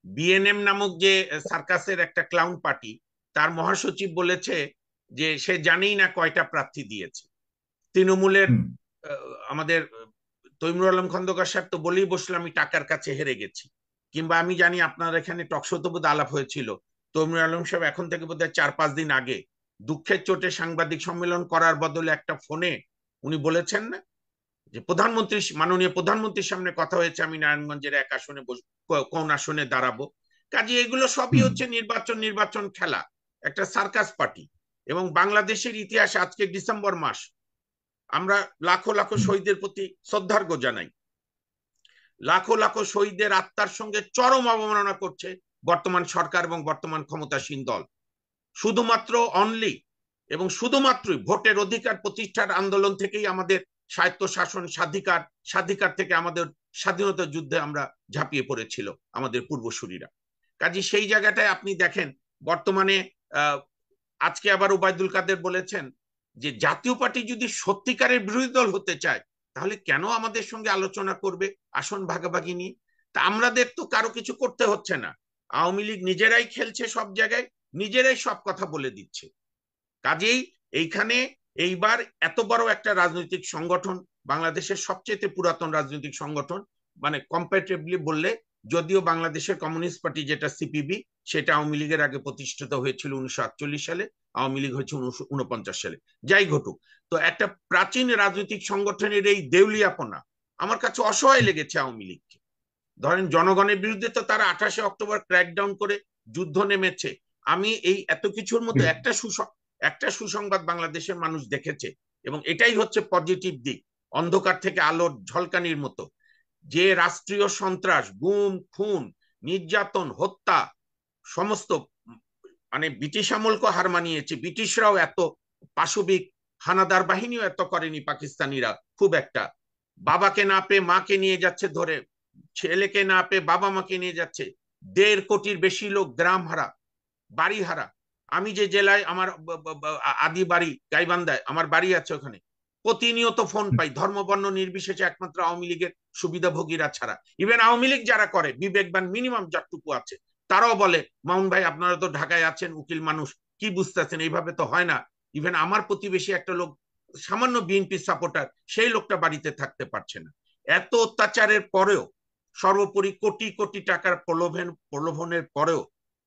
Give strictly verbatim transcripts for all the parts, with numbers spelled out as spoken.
BNM নামক যে সার্কাসের একটা ক্লাউন পার্টি, তার মহাসচিব বলেছে যে সে জানেই না কয়টা প্রার্থী দিয়েছে। তৃণমূলের আমাদের তৈমুর আলম খন্দকার সাহেব তো বলেই বসলো আমি টাকার কাছে হেরে গেছি। কিংবা আমি জানি আপনার এখানে টকশোতে বোধ আলাপ হয়েছিল, তৈমুর আলম সাহেব এখন থেকে বোধহয় চার পাঁচ দিন আগে দুঃখের চোটে সাংবাদিক সম্মেলন করার বদলে একটা ফোনে উনি বলেছেন না যে প্রধানমন্ত্রী, মাননীয় প্রধানমন্ত্রীর সামনে কথা হয়েছে আমি নারায়ণগঞ্জের এক আসনে কোন আসনে দাঁড়াবো। কাজে এগুলো সবই হচ্ছে নির্বাচন নির্বাচন খেলা, একটা সার্কাস পার্টি। এবং বাংলাদেশের ইতিহাসে আজকে ডিসেম্বর মাস, আমরা লাখো লাখো শহীদের প্রতি শ্রদ্ধার্ঘ জানাই। লাখো লাখো শহীদের আত্মার সঙ্গে চরম অবমাননা করছে বর্তমান সরকার এবং বর্তমান ক্ষমতাসীন দল। শুধুমাত্র অনলি এবং শুধুমাত্রই ভোটের অধিকার প্রতিষ্ঠার আন্দোলন থেকেই আমাদের স্বায়ত্ত শাসন স্বাধিকার স্বাধিকার থেকে আমাদের স্বাধীনতা যুদ্ধে আমরা ঝাঁপিয়ে পড়েছিল আমাদের পূর্বসূরীরা। কাজে সেই জায়গাটায় আপনি দেখেন বর্তমানে আহ আজকে আবার ওবায়দুল কাদের বলেছেন যে জাতীয় পার্টি যদি সত্যিকারের বিরোধী দল হতে চায় তাহলে কেন আমাদের সঙ্গে আলোচনা করবে আসন ভাগাভাগি নিয়ে? তা আমাদের তো কারো কিছু করতে হচ্ছে না, আওয়ামী লীগ নিজেরাই খেলছে সব জায়গায়, নিজেরাই সব কথা বলে দিচ্ছে। কাজেই এইখানে এইবার এত বড় একটা রাজনৈতিক সংগঠন, বাংলাদেশের সবচেয়ে পুরাতন রাজনৈতিক সংগঠন, মানে কম্পারেটিভলি বললে যদিও বাংলাদেশের কমিউনিস্ট পার্টি যেটা সিপিবি সেটা আওয়ামী লীগের আগে প্রতিষ্ঠিত হয়েছিল উনিশশো আটচল্লিশ সালে, আওয়ামী লীগ হয়েছে উনিশশো উনপঞ্চাশ সালে। যাই ঘটুক, তো একটা প্রাচীন রাজনৈতিক সংগঠনের এই দেউলিয়াপনা আমার কাছে অসহায় লেগেছে আওয়ামী লীগকে। ধরেন জনগণের বিরুদ্ধে তো তারা আঠাশে অক্টোবর ক্র্যাকডাউন করে যুদ্ধ নেমেছে। আমি এই এত কিছুর মধ্যে একটা সুসং একটা সুসংবাদ বাংলাদেশের মানুষ দেখেছে এবং এটাই হচ্ছে পজিটিভ দিক, অন্ধকার থেকে আলোর ঝলকানির মতো। যে রাষ্ট্রীয় সন্ত্রাস, গুম খুন নির্যাতন হত্যা সমস্ত, মানে ব্রিটিশ আমলকে হার মানিয়েছে, ব্রিটিশরাও এত পাশবিক হানাদার বাহিনীও এত করেনি পাকিস্তানিরা খুব একটা। বাবাকে না পেয়ে মাকে নিয়ে যাচ্ছে ধরে, ছেলেকে না পেয়ে বাবা মাকে নিয়ে যাচ্ছে, দেড় কোটির বেশি লোক গ্রাম হারা বাড়ি হারা। আমি যে জেলায় আমার আদি বাড়ি গাইবান্ধায় আমার বাড়ি আছে, ওখানে প্রতিনিয়ত ফোন পাই ধর্মবর্ণ নির্বিশেষে একমাত্র আওয়ামী লীগের সুবিধাভোগীরা ছাড়া। ইভেন আওয়ামী লীগ যারা করে বিবেকবান মিনিমাম যতটুকু আছে তারাও বলে মামুন ভাই আপনারা তো ঢাকায় আছেন উকিল মানুষ কি বুঝতেছেন, এইভাবে তো হয় না। ইভেন আমার প্রতিবেশী একটা লোক সামান্য বিএনপি সাপোর্টার, সেই লোকটা বাড়িতে থাকতে পারছে না। এত অত্যাচারের পরেও, সর্বোপরি কোটি কোটি টাকার প্রলোভন প্রলোভনের পরেও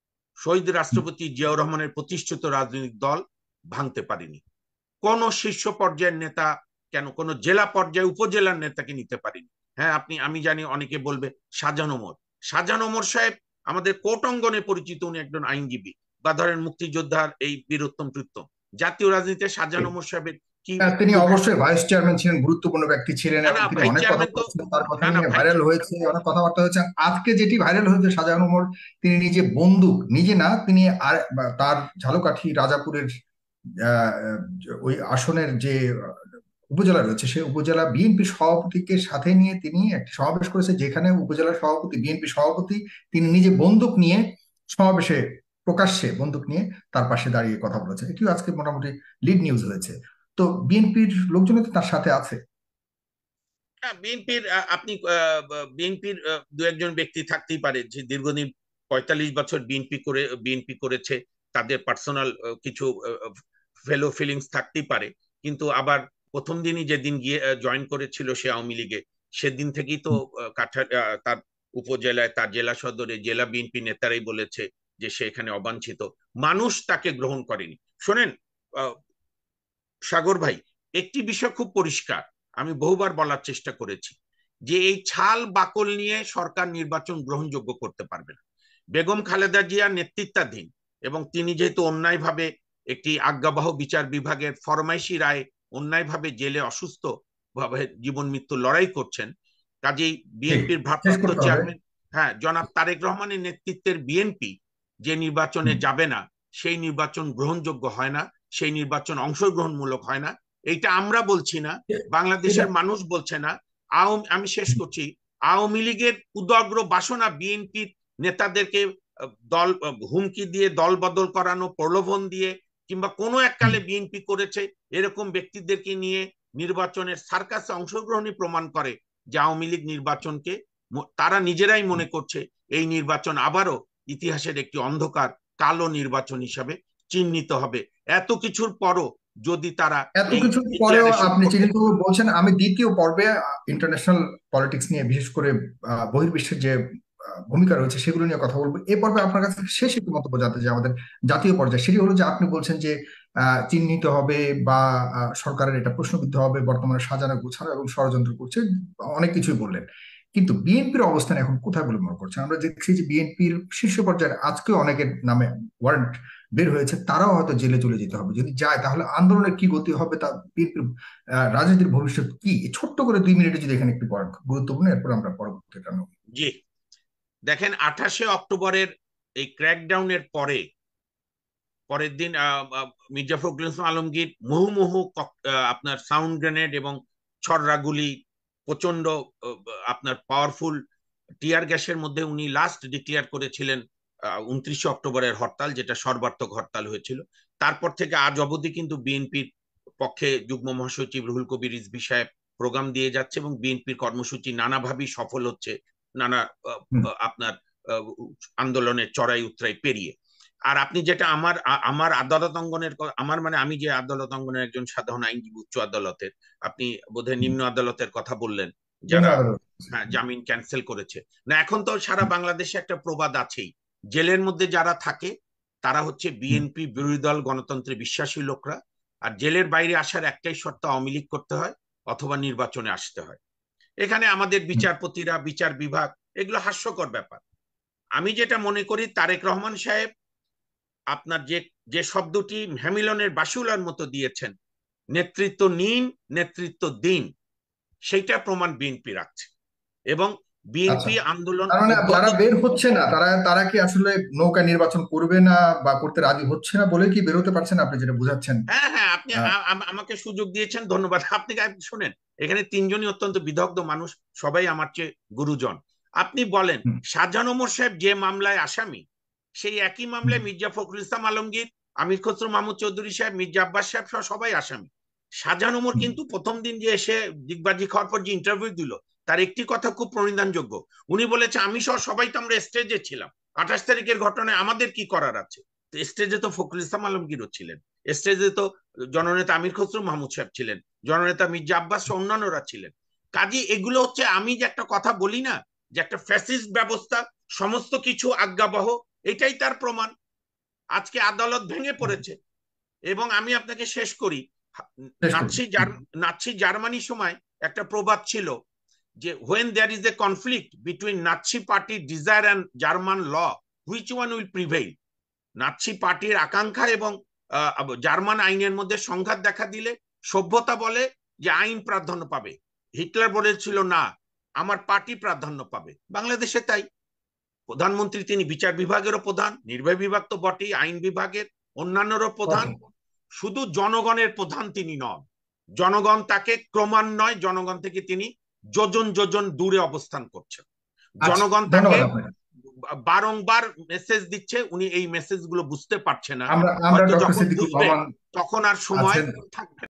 শহীদ রাষ্ট্রপতি জিয়াউর রহমানের প্রতিষ্ঠিত রাজনৈতিক দল ভাঙতে পারেনি। কোন শীর্ষ পর্যায়ের নেতা, কেন কোন জেলা পর্যায়ে উপজেলার নেতাকে নিতে পারেনি। হ্যাঁ আপনি, আমি জানি অনেকে বলবে শাহজাহান ওমর, শাহজাহান ওমর সাহেব আমাদের কোর্ট অঙ্গনে পরিচিত, উনি একজন আইনজীবী, বা ধরেন মুক্তিযোদ্ধার এই বীরোত্তম কৃত্য। জাতীয় রাজনীতিতে শাহজাহান ওমর সাহেবের কি, তিনি অবশ্যই ভাইস চেয়ারম্যান ছিলেন, গুরুত্বপূর্ণ ব্যক্তি ছিলেন না এবং না তিনি ভাইস অনেক কথা চেয়ারম্যান তো, বলেছেন, তার কথা না না নিয়ে ভাই, ভাইরাল হয়েছে, অনেক কথাবার্তা হয়েছে। আজকে যেটি ভাইরাল হয়েছে শাহজাহান ওমর, তিনি নিজে বন্দুক, নিজে না তিনি আর তার ঝালকাঠি রাজাপুরের আহ, ওই আসনের যে উপজেলা রয়েছে সেই উপজেলা বিএনপি সভাপতিকে সাথে নিয়ে তিনি একটি সমাবেশ করেছে, যেখানে উপজেলা সভাপতি বিএনপি সভাপতি তিনি নিজে বন্দুক নিয়ে সমাবেশে প্রকাশ্যে বন্দুক নিয়ে তার পাশে দাঁড়িয়ে কথা বলেছে। এটিও আজকে মোটামুটি লিড নিউজ হয়েছে। তো বিএনপির লোকজন তো তার সাথে আছে। বিএনপির আপনি বিএনপির দু একজন ব্যক্তি থাকতেই পারে যে দীর্ঘদিন পঁয়তাল্লিশ বছর বিএনপি করে বিএনপি করেছে, তাদের পার্সোনাল কিছু ফেলো ফিলিংস থাকতেই পারে। কিন্তু আবার প্রথম দিনই যেদিন গিয়ে জয়েন করেছিল সে আওয়ামী লীগে, সেদিন থেকেই তো কাঠা তার উপজেলায় তার জেলা সদরে জেলা বিএনপি নেতারাই বলেছে যে সে এখানে অবাঞ্ছিত, মানুষ তাকে গ্রহণ করেনি। শোনেন সাগর ভাই, একটি বিষয় খুব পরিষ্কার, আমি বহুবার বলার চেষ্টা করেছি যে এই ছাল বাকল নিয়ে সরকার নির্বাচন গ্রহণযোগ্য করতে পারবে না। বেগম খালেদা জিয়া নেতৃত্বাধীন, এবং তিনি যেহেতু অন্যায়ভাবে একটি আজ্ঞাবহ বিচার বিভাগের ফরমাইশি রায় অন্যায়ভাবে জেলে অসুস্থ ভাবে জীবন মৃত্যু লড়াই করছেন, কাজেই ঠিক, বিএনপির শেষ ভারপ্রাপ্ত করতে হবে। চেয়ারম্যান, হ্যাঁ জনাব তারেক রহমানের নেতৃত্বের বিএনপি যে নির্বাচনে হুম। যাবে না সেই নির্বাচন গ্রহণযোগ্য হয় না, সেই নির্বাচন অংশগ্রহণমূলক হয় না। এইটা আমরা বলছি না, এটা বাংলাদেশের মানুষ বলছে না। আমি শেষ করছি, আওয়ামী লীগের উদগ্র বাসনা বিএনপির নেতাদেরকে দল হুমকি দিয়ে দল বদল করানো, প্রলোভন দিয়ে, কিংবা কোনো এককালে বিএনপি করেছে এরকম ব্যক্তিদেরকে নিয়ে নির্বাচনের সার্কাসে অংশগ্রহণই প্রমাণ করে যে আওয়ামী লীগ নির্বাচনকে তারা নিজেরাই মনে করছে এই নির্বাচন আবারও ইতিহাসের একটি অন্ধকার কালো নির্বাচন হিসাবে চিহ্নিত হবে। এত কিছুর পরও যদি তারা এত এই কিছু পরেও ডিক্লারেশন আপনি করতে, চিহ্নিত বলছেন, আমি দ্বিতীয় পর্বে ইন্টারন্যাশনাল পলিটিক্স নিয়ে, বিশেষ করে আহ, বহির্বিশ্বের যে আহ, ভূমিকা রয়েছে সেগুলো নিয়ে কথা বলবো। এ পর্বে আপনার কাছে শেষ একটি মন্তব্য জানতে চাই আমাদের জাতীয় পর্যায়ে, সেটি হলো যে আপনি বলছেন যে আহ, চিহ্নিত হবে বা আহ, সরকারের এটা প্রশ্নবিদ্ধ হবে, বর্তমানে সাজানো গোছানো এবং ষড়যন্ত্র করছে, অনেক কিছুই বললেন। কিন্তু বিএনপির অবস্থান এখন কোথায় বলে মনে করছেন? আমরা দেখছি যে বিএনপির শীর্ষ পর্যায়ে আজকে অনেকের নামে ওয়ারেন্ট বের হয়েছে, তারাও হয়তো জেলে চলে যেতে হবে। যদি যায় তাহলে আন্দোলনের কি গতি হবে, তা বিএনপির আহ, রাজনীতির ভবিষ্যৎ কি? ছোট্ট করে দুই মিনিটে যদি এখানে একটু পড়েন, খুব গুরুত্বপূর্ণ, এরপর আমরা পরবর্তীটা নেব। জি দেখেন, আঠাশে অক্টোবরের এই ক্র্যাকডাউনের পরে পরের দিন মির্জা ফখরুল ইসলাম আলমগীর মুহুমুহু আপনার সাউন্ড গ্রেনেড এবং ছড়রাগুলি, প্রচন্ড আপনার পাওয়ারফুল টিয়ার গ্যাসের মধ্যে উনি লাস্ট ডিক্লেয়ার করেছিলেন উনত্রিশে অক্টোবরের হরতাল, যেটা সর্বাত্মক হরতাল হয়েছিল। তারপর থেকে আজ অবধি কিন্তু বিএনপির পক্ষে যুগ্ম মহাসচিব রুহুল কবির রিজভী সাহেব প্রোগ্রাম দিয়ে যাচ্ছে এবং বিএনপির কর্মসূচি নানাভাবেই সফল হচ্ছে, নানা আপনার আন্দোলনের চড়াই উতরাই পেরিয়ে। আর আপনি যেটা আমার আমার আদালত অঙ্গনের, আমার মানে আমি যে আদালত অঙ্গনের একজন সাধারণ আইনজীবী উচ্চ আদালতের, আপনি বোধহয় নিম্ন আদালতের কথা বললেন, যারা হ্যাঁ জামিন ক্যান্সেল করেছে। না, এখন তো সারা বাংলাদেশে একটা প্রবাদ আছেই, জেলের মধ্যে যারা থাকে তারা হচ্ছে বিএনপি বিরোধী দল গণতন্ত্রে বিশ্বাসী লোকরা, আর জেলের বাইরে আসার একটাই শর্ত, আওয়ামী লীগ করতে হয় অথবা নির্বাচনে আসতে হয়। এখানে আমাদের বিচারপতিরা, বিচার বিভাগ, এগুলো হাস্যকর ব্যাপার। আমি যেটা মনে করি, তারেক রহমান সাহেব আপনার যে যে শব্দটি হ্যামিলনের বাসুলার মতো দিয়েছেন, নেতৃত্ব নিন, নেতৃত্ব দিন, সেইটা প্রমাণ বিএনপি রাখছে। এবং আচ্ছা, বিএনপি আন্দোলন তার মানে অব্যাহত, যারা বের হচ্ছে না, তারা তারা কি আসলে নৌকা নির্বাচন করবে না বা করতে রাজি হচ্ছে না বলে কি বেরোতে পারছে না, আপনি যেটা বুঝাচ্ছেন? হ্যাঁ হ্যাঁ, আপনি আমাকে সুযোগ দিয়েছেন, ধন্যবাদ। আপনি শুনেন, এখানে তিনজনই অত্যন্ত বিদগ্ধ মানুষ, সবাই আমার চেয়ে গুরুজন। আপনি বলেন, শাহজাহান ওমর সাহেব যে মামলায় আসামি, সেই একই মামলায় মির্জা ফখরুল ইসলাম আলমগীর, আমির খসরু মাহমুদ চৌধুরী সাহেব, মির্জা আব্বাস সাহেব সহ সবাই আসামি। শাহজাহান ওমর কিন্তু প্রথম দিন যে এসে দিগবাজি খাওয়ার পর যে ইন্টারভিউ দিল, তার একটি কথা খুব প্রণিধানযোগ্য। উনি বলেছে, আমি সহ সবাই তো আমরা স্টেজে ছিলাম, আঠাশ তারিখের ঘটনায় আমাদের কি করার আছে? স্টেজে তো ফখরুল ইসলাম আলমগীরও ছিলেন, স্টেজে তো জননেতা আমির খসরু মাহমুদ সাহেব ছিলেন, জননেতা মির্জা আব্বাস অন্যান্যরা ছিলেন। কাজী এগুলো হচ্ছে, আমি যে একটা কথা বলি না, যে একটা ফ্যাসিস্ট ব্যবস্থা, সমস্ত কিছু আজ্ঞাবহ, এটাই তার প্রমাণ। আজকে আদালত ভেঙে পড়েছে। এবং আমি আপনাকে শেষ করি, নাৎসি নাৎসি জার্মানির সময় একটা প্রবাদ ছিল যে, when there is a conflict between Nazi party desire and German law, which one will prevail? Nazi পার্টির আকাঙ্ক্ষা এবং জার্মান আইনের মধ্যে সংঘাত দেখা দিলে সভ্যতা বলে যে আইন প্রাধান্য পাবে, হিটলার বলেছিল না, আমার পার্টি প্রাধান্য পাবে। বাংলাদেশে তাই, প্রধানমন্ত্রী তিনি বিচার বিভাগেরও প্রধান, নির্বাহী বিভাগ তো বটেই, আইন বিভাগের অন্যান্যরও প্রধান, শুধু জনগণের প্রধান তিনি নন। জনগণ তাকে ক্রমান্বয়ে, জনগণ থেকে তিনি যোজন যোজন দূরে অবস্থান করছেন। জনগণ তাকে বারংবার মেসেজ দিচ্ছে, উনি এই মেসেজ গুলো বুঝতে পারছে না, আমরা আমরা হয়তো ডক্টর যখন সিদ্দিকুর বুঝবেন রহমান তখন আর সময় থাকবে।